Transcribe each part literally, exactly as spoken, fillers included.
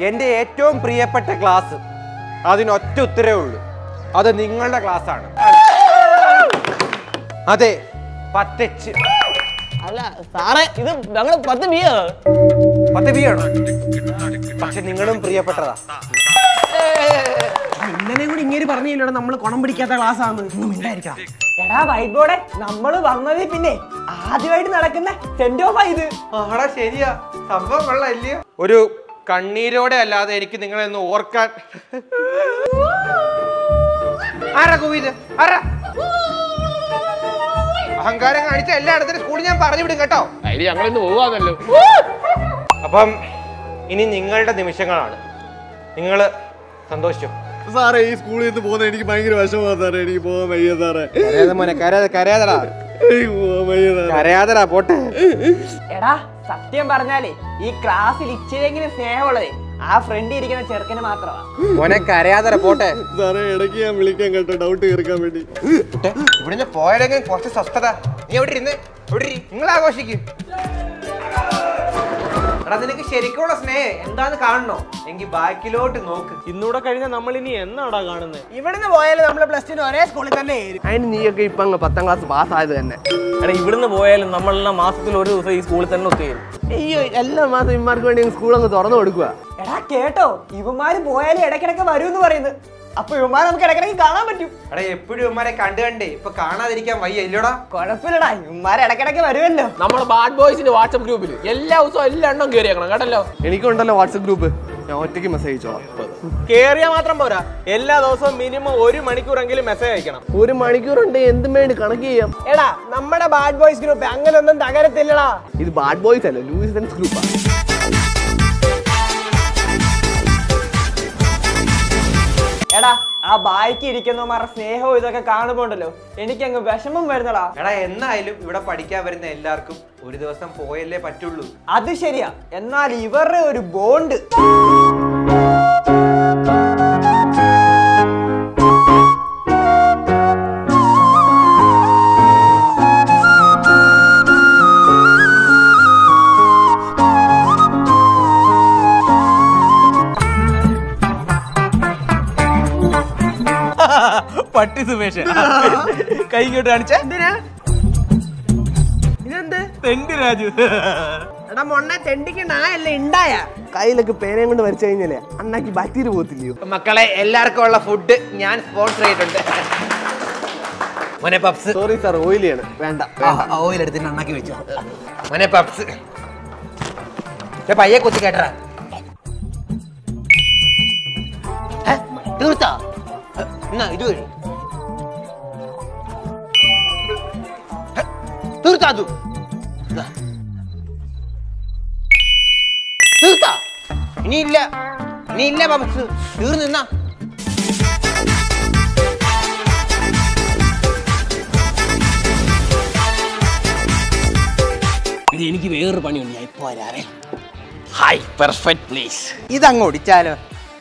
എൻ്റെ ഏറ്റവും പ്രിയപ്പെട്ട ക്ലാസ്, അതിനൊറ്റ ഉത്തരവേ ഉള്ളൂ, അത് നിങ്ങളുടെ ക്ലാസ് ആണ്. അതെ, പത്തെച്ച്. അല്ല സാറേ, ഇത് ഞങ്ങള് പത്ത് ബി പത്ത് ബി ആണോ? പക്ഷെ നിങ്ങളും പ്രിയപ്പെട്ടതാ. ഇന്നലെ കൂടി ഇങ്ങനെ പറഞ്ഞില്ലടാ നമ്മള് കുണം പിടിക്കാത്ത ക്ലാസ് ആണ്. എടാ വൈറ്റ് ബോർഡെ, നമ്മള് വന്നത് പിന്നെ ആദ്യമായിട്ട് നടക്കുന്ന സെന്റ് ഓഫ് ഇത്. ആടാ ശരിയാ, സംഭവം കൊള്ളാം. ഒരു കണ്ണീരോടെ അല്ലാതെ എനിക്ക് നിങ്ങളെ ഒന്ന് ഓർക്കാൻ. ആരാ കൂവിത്? ആരാ? അഹങ്കാരം കാണിച്ച എല്ലായിടത്തും സ്കൂളിൽ ഞാൻ പറഞ്ഞു വിടും കേട്ടോ. ഞങ്ങളിന്ന് പോവാന്നല്ലോ. അപ്പം ഇനി നിങ്ങളുടെ നിമിഷങ്ങളാണ്. നിങ്ങള് സന്തോഷിച്ചോ? സാറേ, ഈ സ്കൂളിൽ നിന്ന് പോകുന്ന എനിക്ക് ഭയങ്കര വിഷമമാണ് സാറേ. എനിക്ക് പോകാൻ വയ്യ സാറേ. മോനെ കരയാതടാ, കരയാതടാ, പോട്ടെ. എടാ സത്യം പറഞ്ഞാലേ ഈ ക്ലാസ്സിൽ ഇച്ചിരെങ്കിലും സ്നേഹമുള്ളതേ ആ ഫ്രണ്ട് ഇരിക്കുന്ന ചെറുക്കന് മാത്രമാ. മോനെ കരയാതടാ, പോട്ടെ. സാറേ, ഇടയ്ക്ക് ഞാൻ വിളിക്കാൻ കേട്ടോ, ഡൗട്ട് തീർക്കാൻ വേണ്ടി. ഇവിടുന്ന് പോയാലെങ്കിൽ കുറച്ച് സ്വസ്ഥത. നീ എവിടെ ഇരുന്ന് എവിടെ നിങ്ങൾ ആഘോഷിക്കും. എടാ, നിനക്ക് ശരിക്കുള്ള സ്നേഹം എന്താന്ന് കാണണോ? എങ്കിൽ ബാക്കിലോട്ട് നോക്ക്. ഇന്നൂടെ കഴിഞ്ഞാൽ നമ്മൾ ഇനി എന്നാടാ കാണുന്നത്? ഇവിടുന്ന് പോയാലും നമ്മള് പ്ലസ് ടു ഒരേ സ്കൂളിൽ തന്നെ. അതിന് നീയൊക്കെ ഇപ്പൊ അങ്ങ് പത്താം ക്ലാസ് പാസ്സായത് തന്നെ. എടാ, ഇവിടുന്ന് പോയാലും നമ്മളെല്ലാം മാസത്തിൽ ഒരു ദിവസം ഈ സ്കൂളിൽ തന്നെ ഒത്തുകയും. അയ്യോ, എല്ലാ മാസം ഇമാർക്ക് വേണ്ടി സ്കൂൾ അങ്ങ് തുറന്നു കൊടുക്കുക. എടാ കേട്ടോ, ഇവന്മാര് പോയാലും ഇടയ്ക്കിടയ്ക്ക് വരൂന്ന് പറയുന്നത്. അപ്പൊ ഇവന്മാരെ നമുക്ക് ഇടയ്ക്കിടയ്ക്ക് കാണാൻ പറ്റും. എടാ, എപ്പോഴും ഇവന്മാരെ കണ്ടു കണ്ടേ ഇപ്പൊ കാണാതിരിക്കാൻ വയ്യ ഇല്ലടാ. കുഴപ്പമില്ലടാ, ഇവന്മാരെ ഇടയ്ക്കിടയ്ക്ക് വരുമല്ലോ. നമ്മുടെ ബാഡ് ബോയ്സിന്റെ വാട്സ്ആപ്പ് ഗ്രൂപ്പിൽ എല്ലാ ദിവസവും എല്ലാ എണ്ണം കയറിയേക്കണം കേട്ടല്ലോ. എനിക്കുണ്ടല്ലോ വാട്സ്ആപ്പ് ഗ്രൂപ്പ്, ഞാൻ ഒറ്റയ്ക്ക് മെസ്സേജ് അയച്ചോളാം. കേറിയാൽ മാത്രം പോരാ, എല്ലാ ദിവസവും മിനിമം ഒരു മണിക്കൂറെങ്കിലും മെസ്സേജ് അയക്കണം. ഒരു മണിക്കൂറുണ്ട് എന്തും വേണ്ടി കണക്ക് ചെയ്യാം. എടാ, നമ്മുടെ ബാഡ് ബോയ്സ് ഗ്രൂപ്പ് അങ്ങനെ ഒന്നും തകരത്തില്ലടാ. ഇത് ബാഡ് ബോയ്സ് അല്ല, ലൂയിസൻസ് ഗ്രൂപ്പാണ്. എടാ, ആ ബായ്ക്ക് ഇരിക്കുന്നവന്മാരുടെ സ്നേഹവും ഇതൊക്കെ കാണുമ്പോണ്ടല്ലോ എനിക്കങ്ങ് വിഷമം വരുന്നടാ. എടാ, എന്നായാലും ഇവിടെ പഠിക്കാൻ വരുന്ന എല്ലാവർക്കും ഒരു ദിവസം പോയല്ലേ പറ്റുള്ളൂ. അത് ശരിയാ, എന്നാൽ ഇവരുടെ ഒരു ബോണ്ട്. പട്ടി സുമേഷ് കൈ ഇങ്ങോട്ട് കാണിച്ച എന്തിനാ ഇതെന്ത്? തെണ്ടി രാജു. എടാ മൊണ്ണ തെണ്ടിക്ക് നായല്ലേ ഉണ്ടായ കയ്യിലൊക്കെ പേനയും കൊണ്ട് വരച്ചു കഴിഞ്ഞാലേ അണ്ണാക്കി ബാക്ടീരിയ പോകത്തില്ലയോ? മക്കളെ, എല്ലാവർക്കും ഉള്ള ഫുഡ് ഞാൻ സ്പോൺസർ ചെയ്തിട്ടുണ്ട്. മോനെ പപ്സ്. Sorry sir, ഓയിലിയാണ്. വേണ്ട, ഓയിൽ എടുത്തിട്ട് അണ്ണാക്കി വെച്ചോ. മോനെ പപ്സ്. പയ്യെ കൊത്തി കേട്ടറാ. തീർത്താ എന്നാ ഇത് കഴി തീർത്താ തു തീർത്താ ഇനിയില്ല ഇനിയില്ല പപ്സ് തീർന്നാ. ഇത് എനിക്ക് വേറൊരു പണിയുണ്ട്, ഞാൻ ഇപ്പൊ വരാറേ. Hi, perfect place. ഇതങ്ങ് ഒടിച്ചാലോ?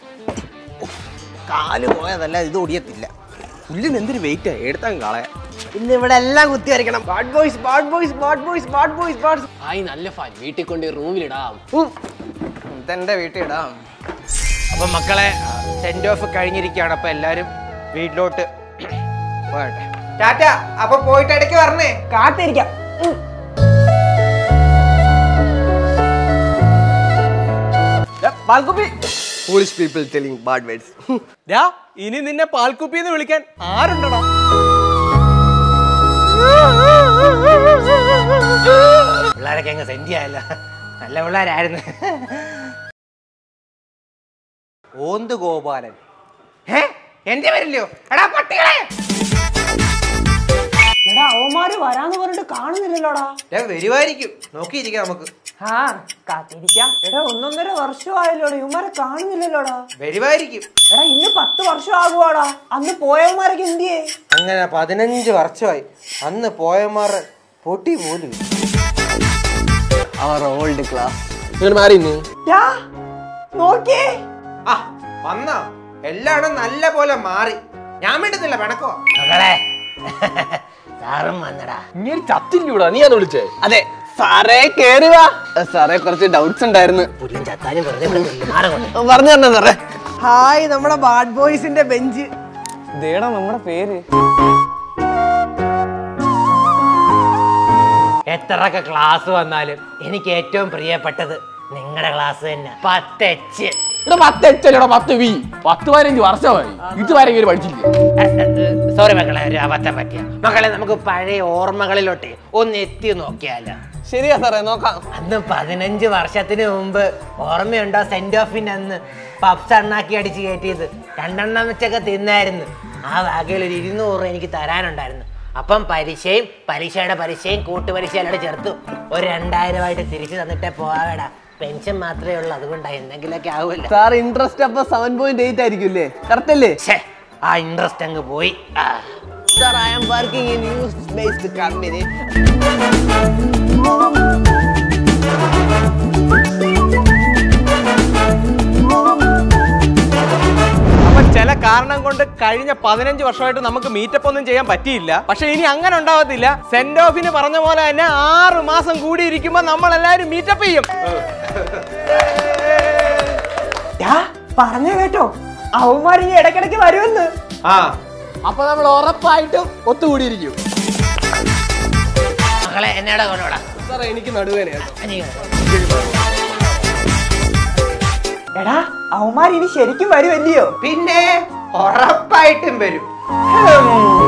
കാല് പോയതല്ല, ഇത് ഒടിയത്തില്ല. പുല്ലിന് എന്തൊരു വെയിറ്റ് എടുത്താൽ കളയാ. ഇന്ന് ഇവിടെ എല്ലാം കുത്തി വരയ്ക്കണം. Bad boys bad boys bad boys bad boys bad. Hi, നല്ല ഫാൻ. വീട്ടിൽ കൊണ്ട് റൂമിലിടാം. ഇതെന്റെ വീട്ടിൽ ഇടാം. അപ്പൊ മക്കളെ, സെന്റ് ഓഫ് കഴിഞ്ഞിരിക്കുകയാണ്. അപ്പൊ എല്ലാരും വീട്ടിലോട്ട് പോകട്ടെ. ടാറ്റ. അപ്പൊ പോയിട്ട് ഇടയ്ക്ക് പറഞ്ഞേ. കാത്തിരിക്കാം. പാൽക്കുപ്പി. Foolish people telling bad words. ഇനി നിന്നെ പാൽക്കുപ്പിന്ന് വിളിക്കാൻ ആരുണ്ടടാ? പിള്ളേരൊക്കെ അങ്ങ് സെന്റിയായല്ല, നല്ല പിള്ളേരായിരുന്നു. ഓന്ത് ഗോപാലൻ. ഏ എന്റെ പേരില്ലയോ? എടാ പട്ടികളെ. എടാ, അവന്മാര് വരാന്ന് പറഞ്ഞിട്ട് കാണുന്നില്ലല്ലോടാ. വരുമായിരിക്കും, നോക്കിയിരിക്കാം നമുക്ക്. ആ കാത്തിരിക്കാം. എടാ, ഒന്നൊന്നര വർഷമായല്ലോടാ, ഇവന്മാരെ കാണുന്നില്ലല്ലോടാ. വരുമായിരിക്കും. എടാ, ഇന്ന് പത്ത് വർഷം ആകുവാടാ. അന്ന് പോയവന്മാരൊക്കെ എന്തിയേ? അങ്ങനെ പതിനഞ്ച് വർഷമായി. അന്ന് പോയമാർ പൊട്ടി പോലും. അവർ ഓൾഡ് ക്ലാസ്. നിങ്ങൾ മാറി ഇന്ന് നോക്കിയേ. ആ വന്നോ? എല്ലാം നല്ല പോലെ മാറി. ഞാൻ വേണ്ടുന്നില്ല പിണക്കോ. മകളെ, സാറും വന്നടാ. ഇങ്ങനെ ചത്തില്ലൂടാ, നീ അത് വിളിച്ചേ? അതെ, സാറേ കേറി വാ. സാറേ കുറച്ച് ഡൗട്ട്സ് ഉണ്ടായിരുന്നു. പറഞ്ഞു തന്നെ സാറേ. ഹായ്, നമ്മുടെ ബാഡ് ബോയ്സിന്റെ ബെഞ്ച്. ഇതേടാ നമ്മുടെ പേര്. എത്രയൊക്കെ ക്ലാസ് വന്നാലും എനിക്ക് ഏറ്റവും പ്രിയപ്പെട്ടത് നിങ്ങളുടെ ക്ലാസ് തന്നെ. പത്തെച്ച് ഇവിടെ പത്ത് എച്ചല്ലോടാ, പത്ത് വി പത്ത് പതിനഞ്ച് വർഷമായി ഇതുവരെ ഇങ്ങനെ പഠിച്ചില്ലേ? സോറി മക്കളെ, ഒരു അബദ്ധം പറ്റിയ. മക്കളെ, നമുക്ക് പഴയ ഓർമ്മകളിലോട്ടെ ഒന്ന് എത്തി നോക്കിയാലോ? ശരിയാ സാറേ, നോക്കാം. അന്ന് പതിനഞ്ച് വർഷത്തിന് മുമ്പ് ഓർമ്മയുണ്ടോ സെന്റ് ഓഫിന്റെ അന്ന് പപ്സ് എണ്ണാക്കി അടിച്ച് കയറ്റിയത്? രണ്ടെണ്ണം വെച്ചൊക്കെ തിന്നായിരുന്നു. ആ വകയിൽ ഒരു ഇരുന്നൂറ് എനിക്ക് തരാനുണ്ടായിരുന്നു. അപ്പം പലിശയും പലിശയുടെ പലിശയും കൂട്ടുപലിശയോടെ ചേർത്തു ഒരു രണ്ടായിരമായിട്ട് തിരിച്ചു തന്നിട്ടേ പോവാടാ. പെൻഷൻ മാത്രമേ ഉള്ളൂ, അതുകൊണ്ടാണ് എന്തെങ്കിലുമൊക്കെ ആവുമല്ലോ. സാർ ഇൻട്രസ്റ്റ് അപ്പൊ സെവൻ പോയിന്റ് എയ്റ്റ് ആയിരിക്കും അല്ലേ? കറക്റ്റ് അല്ലേ? ആ ഇൻട്രസ്റ്റ് അങ്ങ് പോയി. Sir, I am working in news based company. അപ്പൊ ചില കാരണം കൊണ്ട് കഴിഞ്ഞ പതിനഞ്ച് വർഷമായിട്ട് നമുക്ക് മീറ്റപ്പ് ഒന്നും ചെയ്യാൻ പറ്റിയില്ല. പക്ഷെ ഇനി അങ്ങനെ ഉണ്ടാവത്തില്ല. സെന്റ് ഓഫിന് പറഞ്ഞ പോലെ തന്നെ ആറ് മാസം കൂടി ഇരിക്കുമ്പോ നമ്മൾ എല്ലാവരും മീറ്റപ്പ് ചെയ്യും. പറഞ്ഞ കേട്ടോ, അവന്മാരി ഇടക്കിടക്ക് വരുമെന്ന്. ആ അപ്പൊ നമ്മൾ ഉറപ്പായിട്ടും ഒത്തുകൂടിയിരിക്കും. മക്കളെ, എന്നോട് കൊണ്ടോടാ. സാറേ, എനിക്ക് നടുവേനയാണ്. എടാ, അവന്മാർ ഇനി ശരിക്കും വരുമല്ലയോ? പിന്നെ ഉറപ്പായിട്ടും വരും.